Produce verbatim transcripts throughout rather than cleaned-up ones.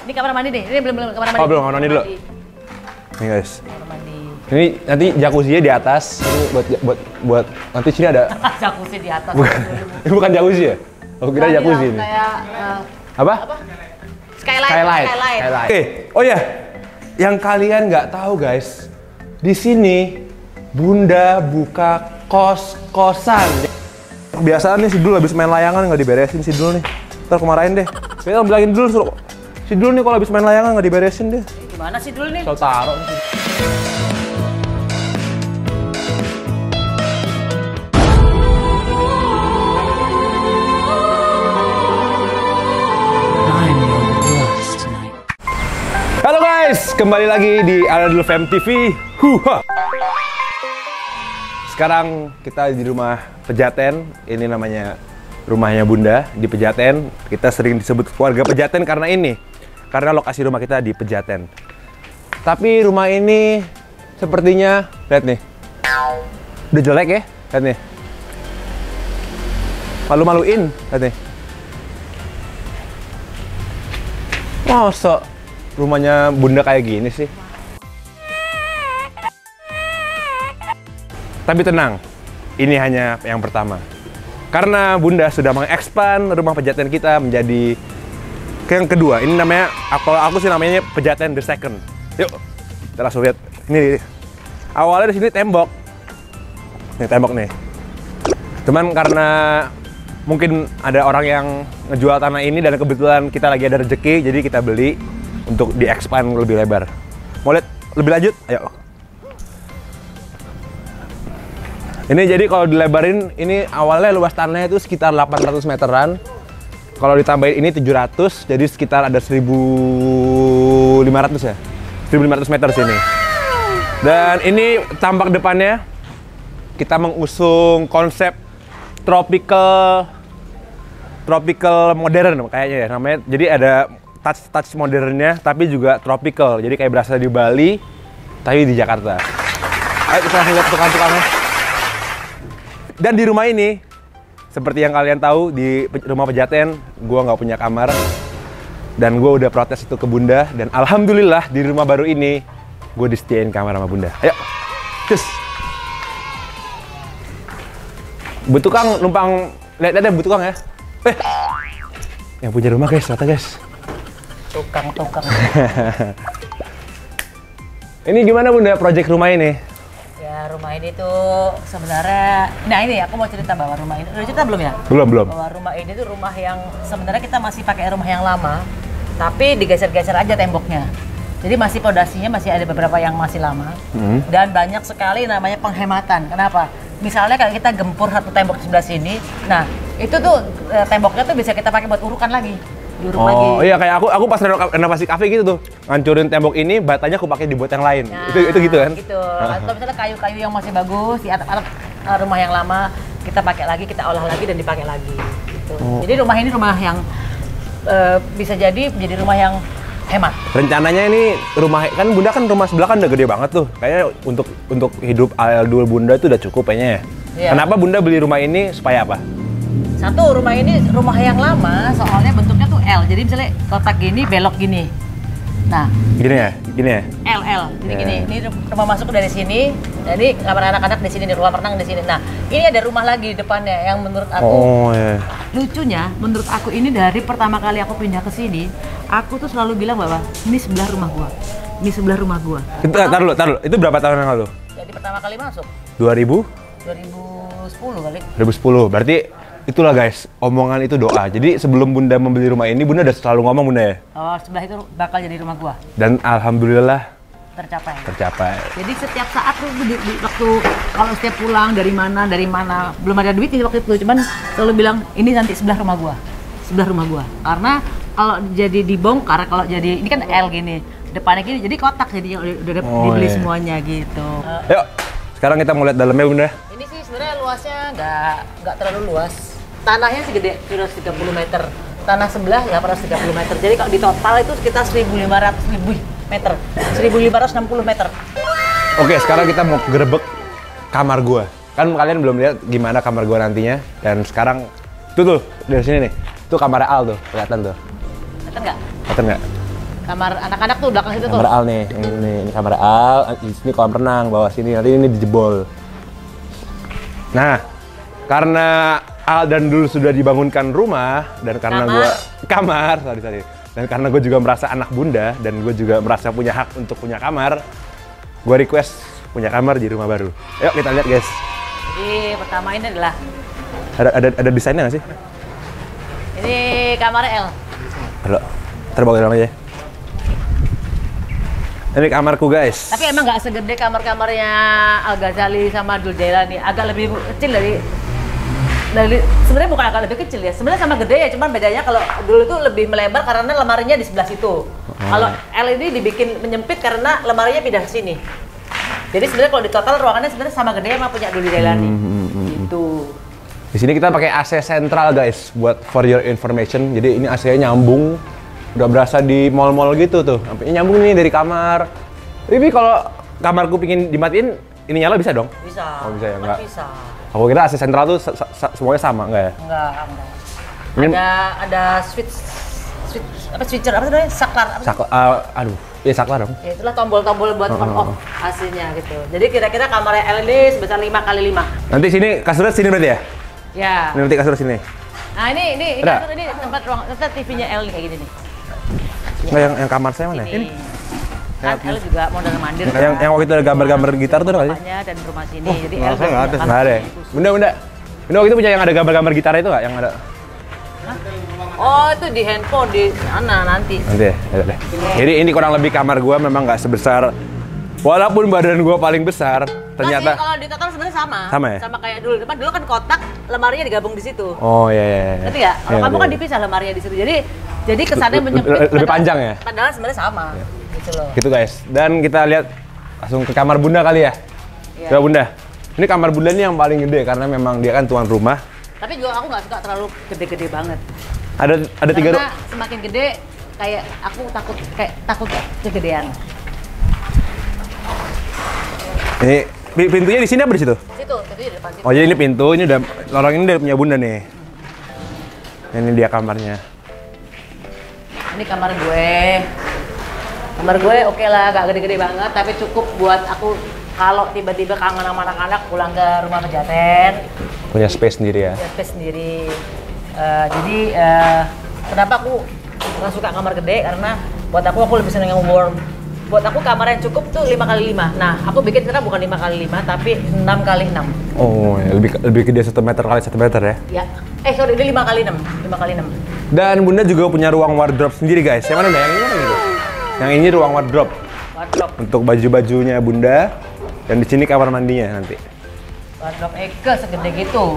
Ini kamar mandi nih. Ini belum belum kamar mandi. Oh, belum kamar mandi dulu. Nih guys. Kamar mandi. Ini nanti jacuzzi-nya di atas. Ini buat buat buat nanti sini ada jacuzzi di atas. Bukan, ini bukan jacuzzi ya? Aku kira nah, jacuzzi ini. Kayak uh, apa? apa? Skylight. Skylight. Skylight. Skylight. Oke. Oh ya, yang kalian nggak tahu guys, di sini Bunda buka kos-kosan. Kebiasaan nih si Dul habis main layangan nggak diberesin si Dul nih. Ntar aku marahin deh. Kita bilangin dulu suruh si Dul nih kalau habis main layangan nggak diberesin deh. Gimana sih Dul nih? Soal taruh nih. Halo guys, kembali lagi di Aladul Fam T V. Huha. Sekarang kita di rumah Pejaten. Ini namanya rumahnya Bunda di Pejaten. Kita sering disebut keluarga Pejaten karena ini, karena lokasi rumah kita di Pejaten. Tapi rumah ini sepertinya, lihat nih, udah jelek ya, lihat nih, malu-maluin, lihat nih. Masa rumahnya Bunda kayak gini sih? Tapi tenang, ini hanya yang pertama. Karena Bunda sudah mengekspan rumah Pejaten kita menjadi ke yang kedua. Ini namanya, kalau aku sih namanya Pejaten the Second. Yuk, kita langsung lihat. Ini awalnya di sini tembok. Ini tembok nih. Cuman karena mungkin ada orang yang ngejual tanah ini dan kebetulan kita lagi ada rezeki, jadi kita beli untuk di-expand lebih lebar. Mau lihat lebih lanjut? Ayo. Ini jadi kalau dilebarin, ini awalnya luas tanahnya itu sekitar delapan ratus meteran. Kalau ditambahin ini tujuh ratus, jadi sekitar ada seribu lima ratus ya? seribu lima ratus meter sini. Dan ini tampak depannya, kita mengusung konsep tropical tropical modern kayaknya ya namanya. Jadi ada touch-touch modernnya, tapi juga tropical. Jadi kayak berasa di Bali, tapi di Jakarta. Ayo kita langsung lihat tukang-tukangnya. Dan di rumah ini, seperti yang kalian tahu, di rumah Pejaten, gue nggak punya kamar. Dan gue udah protes itu ke Bunda. Dan alhamdulillah di rumah baru ini, gue disediain kamar sama Bunda. Ayo, cus. Bu tukang numpang, lihat-lihat deh Bu tukang ya. Eh, yang punya rumah guys, rata guys. Tukang-tukang. Ini gimana Bunda proyek rumah ini? Ya rumah ini tuh sebenarnya, nah ini aku mau cerita bahwa rumah ini, udah cerita belum ya? Belum, belum. Bahwa rumah ini tuh rumah yang sebenarnya kita masih pakai rumah yang lama, tapi digeser-geser aja temboknya. Jadi masih pondasinya masih ada beberapa yang masih lama, hmm. dan banyak sekali namanya penghematan. Kenapa? Misalnya kalau kita gempur satu tembok di sebelah sini, nah itu tuh temboknya tuh bisa kita pakai buat urukan lagi. Oh lagi. Iya, kayak aku aku pas renovasi kafe gitu tuh, ngancurin tembok ini, batanya aku pakai dibuat yang lain. Nah, itu itu gitu kan? Gitu. Atau misalnya kayu-kayu yang masih bagus di atap-atap rumah yang lama kita pakai lagi, kita olah lagi dan dipakai lagi. Gitu. Oh. Jadi rumah ini rumah yang uh, bisa jadi menjadi rumah yang hemat. Rencananya ini rumah kan Bunda kan rumah sebelah kan udah gede banget tuh. Kayaknya untuk untuk hidup Aladul Bunda itu udah cukup kayaknya ya. Iya. Kenapa Bunda beli rumah ini supaya apa? Satu, rumah ini rumah yang lama, soalnya bentuknya tuh L. Jadi misalnya kotak gini, belok gini. Nah, gini ya, gini ya. L L. Jadi yeah. gini, ini rumah masuk dari sini. Jadi kamar anak-anak di sini, di ruang renang di sini. Nah, ini ada rumah lagi di depannya yang menurut aku oh, yeah. lucunya, menurut aku ini dari pertama kali aku pindah ke sini, aku tuh selalu bilang bahwa ini sebelah rumah gua. Ini sebelah rumah gua. Itu tar dulu, tar dulu. Itu berapa tahun yang lalu? Jadi pertama kali masuk. dua ribu? dua ribu sepuluh kali. dua ribu sepuluh. Berarti itulah guys, omongan itu doa. Jadi sebelum Bunda membeli rumah ini, Bunda udah selalu ngomong Bunda ya? Oh, sebelah itu bakal jadi rumah gua. Dan alhamdulillah tercapai. Tercapai. Jadi setiap saat tuh di, di, waktu kalau setiap pulang dari mana dari mana belum ada duit di waktu itu, cuman selalu bilang ini nanti sebelah rumah gua, sebelah rumah gua. Karena kalau jadi dibongkar, kalau jadi ini kan L gini, depannya gini, jadi kotak jadi udah, udah oh, dibeli iya. semuanya gitu. Uh, Yuk, sekarang kita mau lihat dalamnya Bunda. Ini sih sebenarnya luasnya nggak nggak terlalu luas. Tanahnya segede tiga ratus tiga puluh meter, tanah sebelah delapan ratus tiga puluh meter. Jadi kalau di total itu sekitar seribu lima ratus lebih meter, seribu lima ratus enam puluh meter. Oke, sekarang kita mau gerebek kamar gua. Kan kalian belum lihat gimana kamar gua nantinya. Dan sekarang tuh tuh dari sini nih, tuh kamar Al tuh, kelihatan tuh. Kelihatan nggak? Kelihatan nggak? Kamar anak-anak tuh belakang situ tuh. Kamar Al nih, ini, ini, ini kamar Al, di sini kolam renang, bawah sini, nanti ini dijebol. Nah, karena Al dan Dul sudah dibangunkan rumah, dan karena Kamar. gue kamar, sorry, sorry. Dan karena gue juga merasa anak bunda, dan gue juga merasa punya hak untuk punya kamar, gue request punya kamar di rumah baru. Yuk kita lihat guys. Jadi pertama ini adalah Ada ada ada desainnya nggak sih? ini kamar L. Halo, terbawa dalam aja. Ini kamarku guys. Tapi emang nggak segede kamar-kamarnya Al Ghazali sama Dul Jailani, agak lebih kecil dari dari sebenarnya bukan agak lebih kecil ya. Sebenarnya sama gede ya, cuman bedanya kalau dulu itu lebih melebar karena lemarinya di sebelah situ. Oh. Kalau L ini dibikin menyempit karena lemarinya pindah ke sini. Jadi sebenarnya kalau di total ruangannya sebenarnya sama gede sama punya Dul Jailani. Hmm, hmm, hmm. Gitu. Di sini kita pakai A C sentral guys, buat for your information. Jadi ini A C-nya nyambung, udah berasa di mall-mall gitu tuh. Sampai nyambung nih dari kamar. Tapi kalau kamarku pingin dimatiin, ini nyala bisa dong? Bisa. Oh bisa ya, enggak? Bisa. Aku kira A C sentral tuh se- se- semuanya sama, enggak ya? Enggak, enggak. Ini- Ada ada switch switch apa switcher apa namanya? Saklar apa? Saklar, uh, aduh, iya saklar dong. Ya itulah tombol-tombol buat Oh, on oh, off oh. hasilnya gitu. Jadi kira-kira kamarnya L ini sebesar lima kali lima. Nanti sini kasurnya sini berarti ya? Ya. Ini nanti kasur sini. Nah ini ini ini, Ada? kasur ini tempat ruang tempat T V-nya L nih kayak gini nih. Enggak, yang, yang kamar saya mana? Ini. Kan L juga modal mandir. Yang, yang, yang waktu itu ada gambar-gambar gitar tuh ada nggak sih? Rumahnya dan rumah sini. Jadi nggak L ada, nggak ada. punya Nggak ada ya? kamar khusus. Bunda, bunda. Bunda waktu itu punya yang ada gambar-gambar gitar itu nggak? Yang ada? Oh itu di handphone di sana nanti. Nanti ya, ya deh. Jadi ini kurang lebih kamar gua memang nggak sebesar, walaupun badan gua paling besar, ternyata. Masih, kalau di total sebenarnya sama. Sama ya? Sama kayak dulu. Depan dulu kan kotak, lemarinya digabung di situ. Oh iya iya. iya. Ngerti nggak? Kalau Iya, kamu ngerti, kan ngerti. dipisah lemarinya di situ. Jadi jadi kesannya Lebih- menyempit. lebih padahal- panjang ya? Padahal sebenarnya sama. Gitu loh. Gitu guys. Dan kita lihat langsung ke kamar bunda kali ya. Iya. Coba bunda. Ini kamar bunda ini yang paling gede karena memang dia kan tuan rumah. Tapi juga aku nggak suka terlalu gede-gede banget. Ada ada tiga Karena ru- semakin gede kayak aku takut kayak takut kegedean. Ini pi- pintunya di sini apa di situ? Situ, itu di depan situ. Oh jadi ini pintu, ini udah lorong ini udah punya bunda nih. Ini dia kamarnya. Ini kamar gue. Kamar gue oke lah, gak gede-gede banget, tapi cukup buat aku kalau tiba-tiba kangen sama anak-anak pulang ke rumah pejaten, Punya space sendiri ya. ya space sendiri. Eh, jadi eh, kenapa aku nggak suka kamar gede? Karena buat aku aku lebih seneng yang warm. Buat aku kamar yang cukup tuh lima kali lima. Nah, aku bikin sekarang bukan lima kali lima, tapi enam kali enam. Oh, ya, lebih lebih gede satu meter kali satu meter ya. Ya, eh sorry, ini lima kali enam, lima kali enam. Dan bunda juga punya ruang wardrobe sendiri guys. Yang mana bunda? Yang ini mana gitu? Yang ini ruang wardrobe Wardrobe, untuk baju-bajunya bunda. Dan di sini kamar mandinya nanti. wardrobe Eke segede gitu.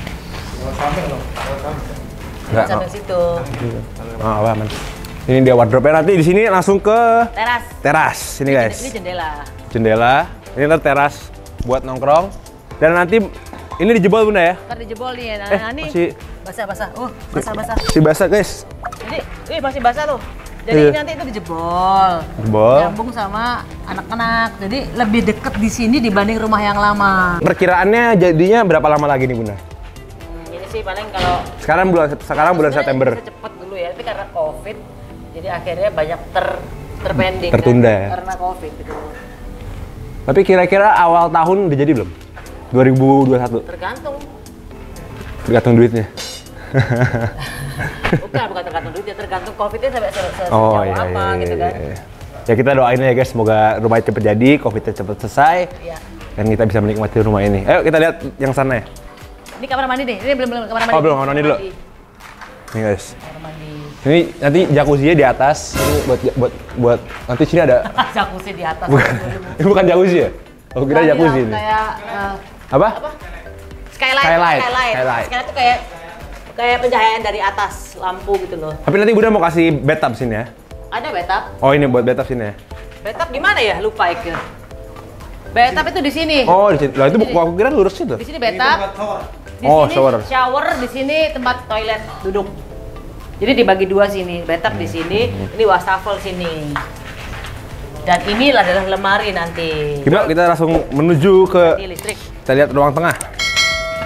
Enggak. Sampai situ. Oh, apa aman. Ini dia wardrobe-nya nanti di sini langsung ke Teras. teras sini guys. Ini jendela. Jendela. Ini ntar teras buat nongkrong. Dan nanti ini dijebol bunda ya. Ntar dijebol nih ya. Nah, Eh, ini masih basah-basah. Uh, basah-basah. si basah guys. Jadi, ih masih basah tuh. Jadi Iya. ini nanti itu dijebol. Jebol. Nyambung sama anak-anak. Jadi lebih deket di sini dibanding rumah yang lama. Perkiraannya jadinya berapa lama lagi nih bunda? Hmm, ini sih paling kalau Sekarang bulan sekarang bulan sebenarnya September. bisa cepet dulu ya, tapi karena Covid jadi akhirnya banyak ter terpending Tertunda kan, ya? karena Covid gitu. Tapi kira-kira awal tahun udah jadi belum? dua ribu dua puluh satu. Tergantung. Tergantung duitnya. Bukan, bukan tergantung duitnya, tergantung Covidnya sampai se se Oh sejauh iya, apa iya, gitu iya, kan. iya. Ya kita doain ya guys, semoga rumahnya cepet jadi, Covidnya cepet selesai, Iya. dan kita bisa menikmati rumah ini. Ayo kita lihat yang sana ya. Ini kamar mandi nih, ini belum belum kamar mandi. Oh, belum, kamar mandi dulu. Nih guys. Kamar mandi. Ini nanti jacuzzi-nya di atas. Ini buat buat buat nanti sini ada Jacuzzi di atas. bukan, ini bukan jacuzzi ya? Aku kira Bukan, jacuzzi iya, ini. Kayak eh, Apa? apa? Skylight. Skylight, Skylight. skylight. Skylight itu kayak kayak pencahayaan dari atas lampu gitu loh. Tapi nanti Bunda mau kasih bathtub sini ya. Ada bathtub. Oh ini buat bathtub sini ya. Bathtub di mana ya? Lupa Ike. Bathtub itu di sini. Oh di sini. Lah itu aku kira lurus itu. Di sini bathtub. Di Oh, sini shower. shower, di sini tempat toilet duduk. Jadi dibagi dua sini, bathtub di sini, ini wastafel sini. Dan ini adalah lemari nanti. Kita kita langsung menuju ke Ini listrik. kita lihat ruang tengah.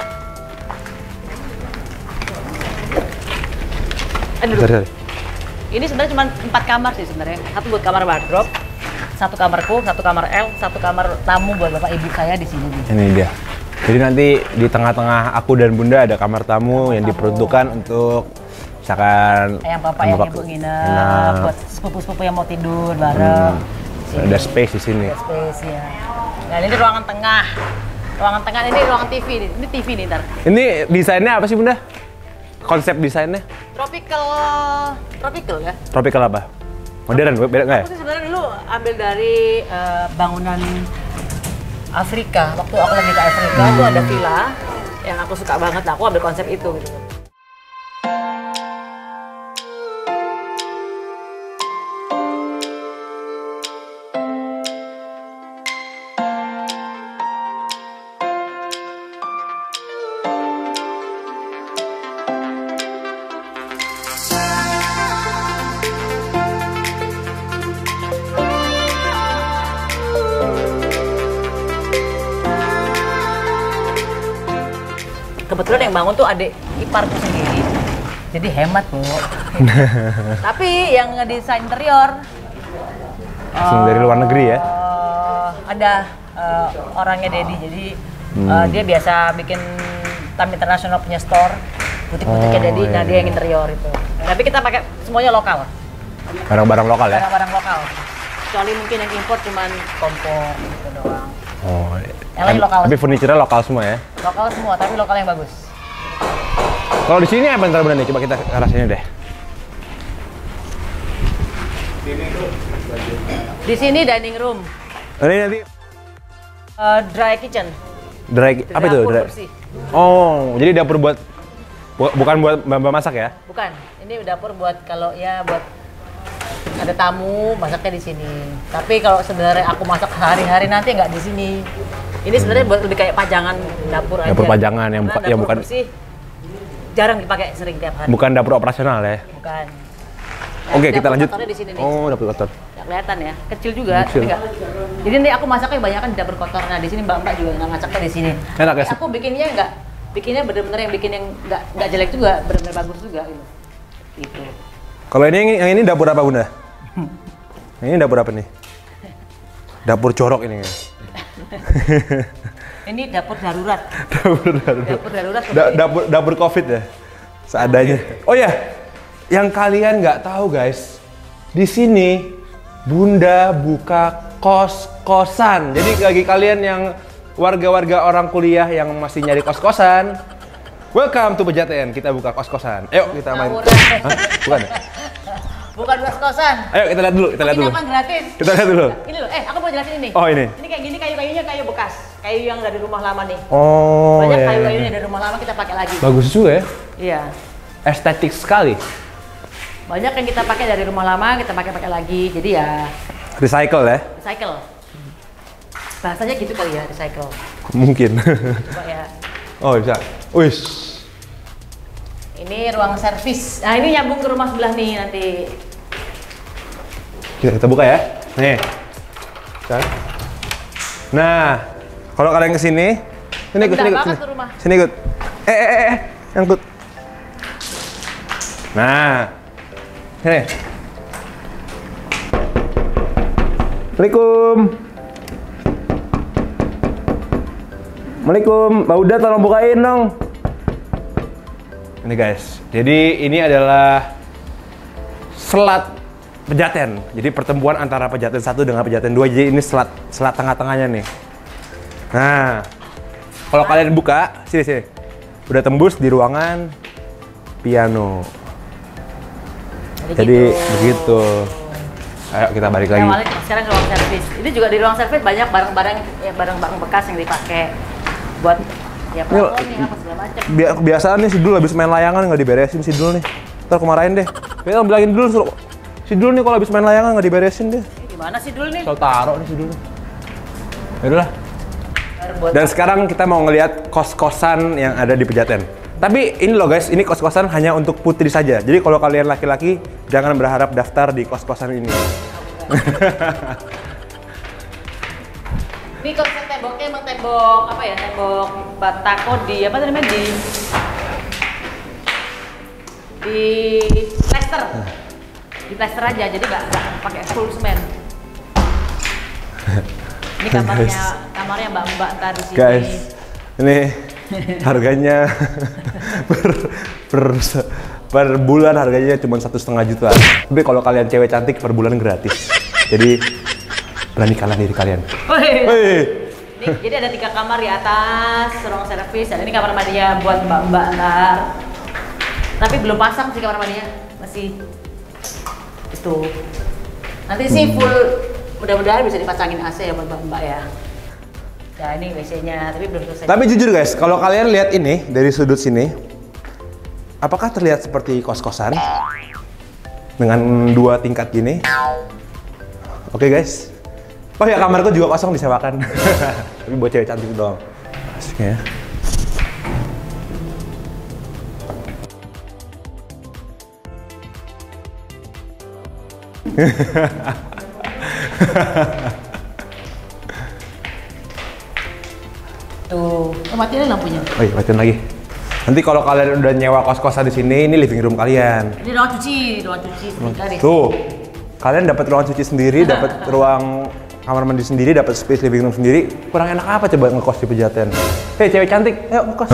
Aduh. Sorry, sorry. Ini sebenarnya cuma empat kamar sih sebenarnya. Satu buat kamar wardrobe, satu kamarku, satu kamar L, satu kamar tamu buat bapak ibu saya di sini. Ini dia. Jadi nanti di tengah-tengah aku dan Bunda ada kamar tamu kamar yang tamu. diperuntukkan untuk misalkan Yang bapak yang ibu nginep, buat sepupu-sepupu yang mau tidur bareng. Hmm. Ada space di sini. Ada space ya. Dan ini ruangan tengah. Ruangan tengah ini ruangan T V nih. Ini T V nih ntar. Ini desainnya apa sih Bunda? Konsep desainnya? Tropical, tropical ya. Tropical apa? Modern, beda nggak ya? Aku sih sebenarnya dulu ambil dari uh, bangunan Afrika. Waktu aku lagi ke Afrika Hmm. tuh ada villa yang aku suka banget. Nah, aku ambil konsep itu gitu. Kebetulan yang bangun tuh adik iparku sendiri, jadi hemat bu. Tapi yang ngedesain interior Langsung dari luar negeri ya? uh, ada uh, orangnya Dedi, jadi Hmm. uh, dia biasa bikin Taman Internasional punya store, butik-butiknya Oh, Dedi, iya, nah dia yang interior itu. Tapi kita pakai semuanya lokal, Barang-barang lokal ya? barang-barang lokal. Kecuali mungkin yang impor cuman kompor gitu doang. Oh, Yang lain lokal. Tapi furniture lokal semua ya? Lokal semua, tapi lokal yang bagus. Kalau di sini apa ntar Bunda nih? Coba kita ke arah sini deh. Di sini dining room, Ini nanti uh, dry kitchen. dry, apa itu? Dapur Dry? bersih. Oh, jadi dapur buat bu- bukan buat mbak masak ya? Bukan, ini dapur buat kalau ya buat ada tamu masaknya di sini. Tapi kalau sebenarnya aku masak sehari-hari nanti nggak di sini. Ini sebenarnya buat lebih kayak pajangan dapur aja. Dapur pajangan yang buka- Karena yang dapur bukan- bersih jarang dipakai sering tiap hari. Bukan dapur operasional ya? Bukan. Oke, Dapur kita lanjut. kotornya di sini nih. Oh, dapur kotor. Nggak kelihatan ya, kecil juga. Kecil. Tapi nggak. Jadi nanti aku masaknya banyak kan di dapur kotor. Nah di sini mbak-mbak juga nggak masaknya di sini. Enak ya? Aku bikinnya nggak, bikinnya bener-bener yang bikin yang nggak nggak jelek juga, bener-bener bagus juga gitu. Gitu. Kalau ini yang ini dapur apa Bunda? Ini dapur apa nih? Dapur corok ini. Ini dapur darurat. Dapur darurat. Dapur darurat. Da- dapur dapur Covid ya. Seadanya. Oh ya, yang kalian nggak tahu guys, di sini Bunda buka kos-kosan. Jadi bagi kalian yang warga-warga orang kuliah yang masih nyari kos-kosan, welcome to Pejaten. Kita buka kos-kosan. Ayo kita main. Ngawur. Hah? Bukan. ya? Bukan buat kosan. Ayo kita lihat dulu, kita lihat dulu. Penginapan gratis. Kita lihat dulu. Ini loh, eh aku mau jelasin ini. Oh, ini. Ini kayak gini kayu-kayunya kayu bekas, kayu yang dari rumah lama nih. Oh, Banyak iya, kayu-kayunya iya. dari rumah lama kita pakai lagi. Bagus juga ya. Iya. Estetik sekali. Banyak yang kita pakai dari rumah lama kita pakai-pakai lagi. Jadi ya Recycle ya? recycle. Bahasanya gitu kali ya, recycle. Mungkin. Coba ya. Oh, bisa. Wih. Ini ruang servis. Nah, ini nyambung ke rumah sebelah nih nanti. Kita, kita buka ya. Nih. Kan? Nah, kalau kalian kesini, sini ikut, sini ikut, banget sini. tuh rumah. Sini ikut. Eh, eh, eh, eh, nyangkut. Nah, sini. Assalamualaikum. Assalamualaikum, Mbak Uda tolong bukain dong. Ini guys, jadi ini adalah selat Pejaten. Jadi pertemuan antara Pejaten satu dengan Pejaten dua. Jadi ini selat selat tengah-tengahnya nih. Nah, kalau kalian buka, sini sini. Udah tembus di ruangan piano. Jadi begitu. Ayo kita balik lagi. Yang balik sekarang ke ruang servis. Ini juga di ruang servis banyak barang-barang ya barang-barang bekas yang dipakai buat ya pelakon nih apa segala macam. Bi kebiasaan nih si Dul habis main layangan nggak diberesin si Dul nih. Ntar aku marahin deh. Kita bilangin dulu suruh si Dul nih kalau habis main layangan nggak diberesin deh. Ini gimana sih dulu nih? Soal taruh nih si Dul. Yaudahlah. Buat Dan sekarang kita mau ngelihat kos-kosan yang ada di Pejaten. Tapi ini loh guys, ini kos-kosan hanya untuk putri saja. Jadi kalau kalian laki-laki jangan berharap daftar di kos-kosan ini. Ini konsep temboknya emang tembok apa ya? Tembok batako di apa namanya di di plester. Di diplester aja, jadi nggak nggak pakai full semen. Ini kamarnya, kamarnya mbak-mbak ntar di sini. Guys, ini harganya per, per per bulan harganya cuma satu setengah jutaan. Tapi kalau kalian cewek cantik per bulan gratis. Jadi beranikanlah diri kalian. Woi. Ini, jadi ada tiga kamar di atas, ruang servis, dan ini kamar mandinya buat mbak-mbak ntar. Tapi belum pasang sih kamar mandinya, masih itu. Nanti sih full, mudah-mudahan bisa dipasangin A C ya buat mbak-mbak ya. Nah ini W C-nya, tapi belum selesai. Tapi jujur guys, kalau kalian lihat ini dari sudut sini, apakah terlihat seperti kos-kosan dengan dua tingkat gini? Oke guys. Oh ya, kamarku juga kosong disewakan. Tapi buat cewek cantik doang. Asik ya. Tuh, oh, matiin lampunya. Oh iya, matiin lagi. Nanti kalau kalian udah nyewa kos-kosan di sini, ini living room kalian. Ini ruang cuci, ruang cuci sendiri. Tuh, kalian dapat ruang cuci sendiri, dapat ruang kamar mandi sendiri, dapat space living room sendiri. Kurang enak apa coba ngekos di Pejaten? Hei cewek cantik, ayo ngekos.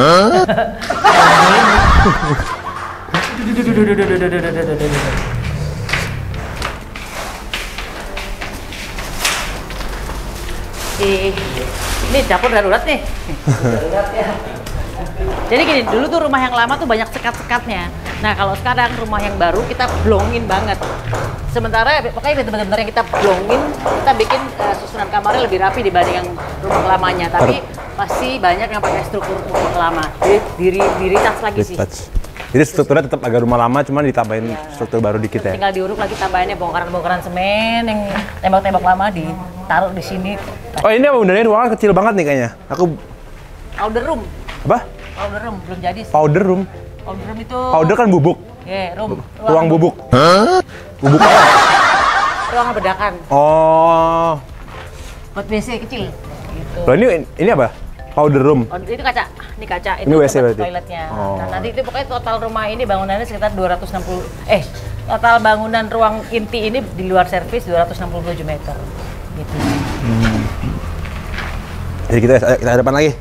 Ini dapur darurat nih. Darurat ya. Jadi gini, dulu tuh rumah yang lama tuh banyak sekat-sekatnya. Nah kalau sekarang rumah yang baru kita blongin banget. Sementara pokoknya benar-benar yang kita blongin, kita bikin uh, susunan kamarnya lebih rapi dibanding yang rumah lamanya. Tapi masih banyak yang pakai struktur rumah lama. Jadi diri diri touch lagi sih. Jadi strukturnya tetap agak rumah lama, cuman ditambahin ya, struktur baru dikit ya. Tinggal diuruk lagi, tambahinnya bongkaran-bongkaran semen yang tembok-tembok lama ditaruh di sini. Oh ini apa benernya ruangan kecil banget nih kayaknya. Aku powder room. Apa? Powder room belum jadi. Powder room. Powder room itu. Powder kan bubuk. Ya, yeah, room. Ruang, ruang bubuk. Hah? Bubuk apa? Ruang bedakan. Oh. Buat W C kecil. Gitu. Loh, ini ini apa? Powder room. Oh, itu kaca. Ini kaca. Ini W C berarti. Toiletnya. Oh. Nah, nanti itu pokoknya total rumah ini bangunannya sekitar dua ratus enam puluh eh total bangunan ruang inti ini di luar servis dua ratus enam puluh tujuh meter. Gitu. Hmm. Jadi kita kita depan lagi.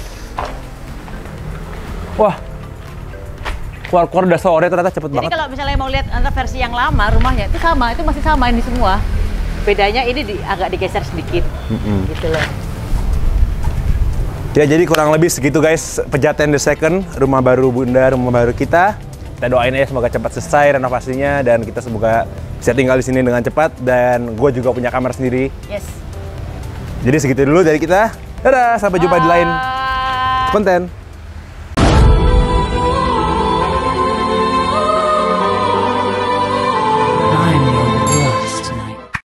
Wah. Keluar-keluar udah sore ternyata cepet Jadi banget. Jadi kalau misalnya mau lihat antara versi yang lama rumahnya itu sama, itu masih sama ini semua. Bedanya ini di, agak digeser sedikit. Mm-hmm. Gitu loh. Ya jadi kurang lebih segitu guys, Pejaten The Second, rumah baru Bunda, rumah baru kita. Kita doain ya semoga cepat selesai renovasinya dan kita semoga bisa tinggal di sini dengan cepat dan gue juga punya kamar sendiri. Yes. Jadi segitu dulu dari kita. Dadah, sampai jumpa Bye. Di lain konten.